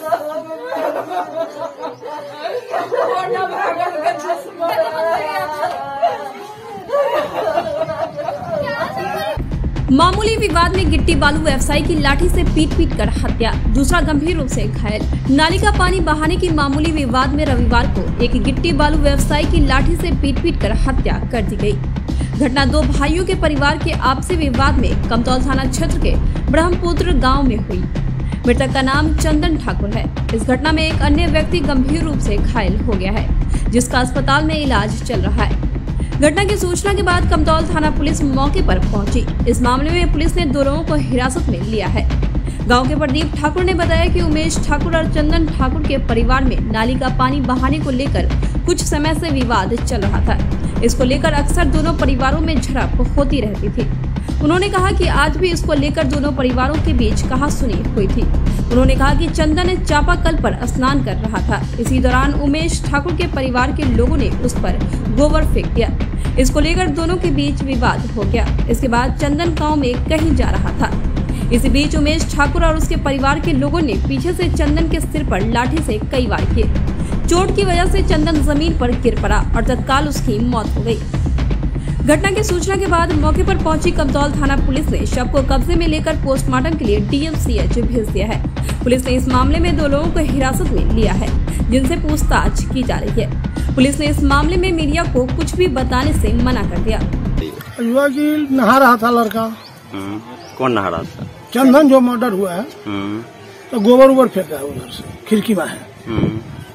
मामूली विवाद में गिट्टी बालू व्यवसायी की लाठी से पीट कर हत्या, दूसरा गंभीर रूप से घायल। नाली का पानी बहाने की मामूली विवाद में रविवार को एक गिट्टी बालू व्यवसायी की लाठी से पीट कर हत्या कर दी गई। घटना दो भाइयों के परिवार के आपसी विवाद में कमतौल थाना क्षेत्र के ब्रह्मपुत्र गांव में हुई। मृतक का नाम चंदन ठाकुर है। इस घटना में एक अन्य व्यक्ति गंभीर रूप से घायल हो गया है, जिसका अस्पताल में इलाज चल रहा है। घटना की सूचना के बाद कमतौल थाना पुलिस मौके पर पहुंची। इस मामले में पुलिस ने दो लोगों को हिरासत में लिया है। गांव के प्रदीप ठाकुर ने बताया कि उमेश ठाकुर और चंदन ठाकुर के परिवार में नाली का पानी बहाने को लेकर कुछ समय से विवाद चल रहा था। इसको लेकर अक्सर दोनों परिवारों में झड़प होती रहती थी। उन्होंने कहा कि आज भी इसको लेकर दोनों परिवारों के बीच कहासुनी हुई थी। उन्होंने कहा कि चंदन चापाकल पर स्नान कर रहा था। इसी दौरान उमेश ठाकुर के परिवार के लोगों ने उस पर गोबर फेंक दिया। इसको लेकर दोनों के बीच विवाद हो गया। इसके बाद चंदन गांव में कहीं जा रहा था। इसी बीच उमेश ठाकुर और उसके परिवार के लोगों ने पीछे से चंदन के सिर पर लाठी से कई वार किए। चोट की वजह से चंदन जमीन पर गिर पड़ा और तत्काल उसकी मौत हो गई। घटना की सूचना के बाद मौके पर पहुंची कमतौल थाना पुलिस ने शव को कब्जे में लेकर पोस्टमार्टम के लिए डीएमसीएच भेज दिया है। पुलिस ने इस मामले में दो लोगों को हिरासत में लिया है, जिनसे पूछताछ की जा रही है। पुलिस ने इस मामले में मीडिया को कुछ भी बताने से मना कर दिया। युवा की नहा रहा था लड़का। कौन नहा रहा था? चंदन जो मर्डर हुआ है, तो गोबर उबर फेंका है उधर से, खिड़की में है।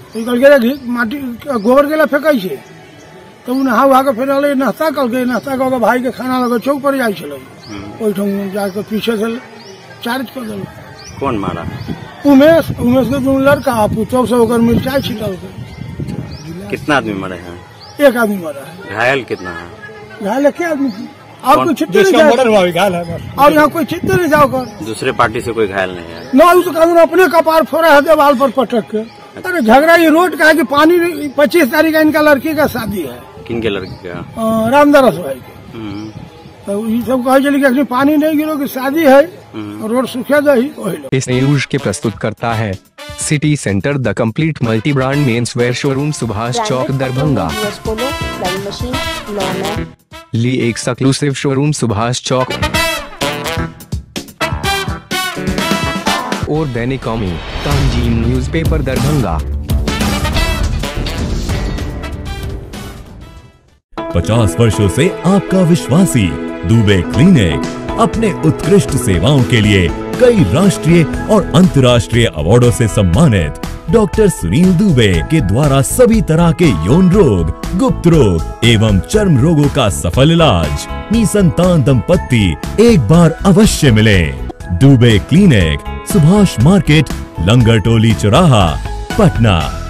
तो माटी गोबर गेला फेंका तो नहा उहा के फिर नाश्ता कल भाई के खाना लगे चौक पर जाए जाकर पीछे से चार्ज कर दिल। कौन मारा? उमेश के जो लड़का पुतौ से होकर मिर्चाई छिटा। कितना आदमी मरे हैं? एक आदमी मरा है। घायल कितना है? घायल क्या आदमी? और कोई छिट्टे नहीं जाओ, और यहाँ कोई छिट्टे नहीं जाओ कर। दूसरे पार्टी से कोई घायल नहीं है? ना, उस कानून अपने कपार फोड़ा है देवाल पर पटक के। अरे झगड़ा ये रोड का है कि पानी 25 तारीख का इनका लड़की का शादी है। किनके लड़की का? रामदास भाई के। तो ये सब कहे चली कि पानी नहीं गिरो की शादी है, रोड सूखे दही। इस न्यूज के प्रस्तुत करता है city centre the complete multi brand men's wear showroom, Subhash Chowk, Darbhanga. Lee exclusive showroom, Subhash Chowk और दैनिक कौमी तंजीम न्यूज़पेपर, दरभंगा। 50 वर्षों से आपका विश्वासी दुबे क्लिनिक अपने उत्कृष्ट सेवाओं के लिए कई राष्ट्रीय और अंतर्राष्ट्रीय अवार्डों से सम्मानित डॉक्टर सुनील दुबे के द्वारा सभी तरह के यौन रोग, गुप्त रोग एवं चर्म रोगों का सफल इलाज। निसंतान दंपत्ति एक बार अवश्य मिले। दुबे क्लिनिक, सुभाष मार्केट, लंगर टोली चौराहा, पटना।